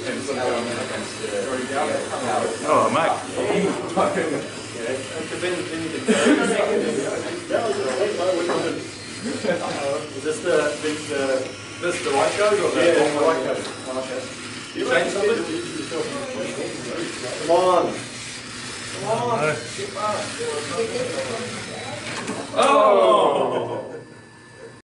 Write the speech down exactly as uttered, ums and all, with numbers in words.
Oh, Mike. Is this the, the, the this the white code or the, yeah, the white code? Oh, okay. You change something? Come on. Come on. Oh!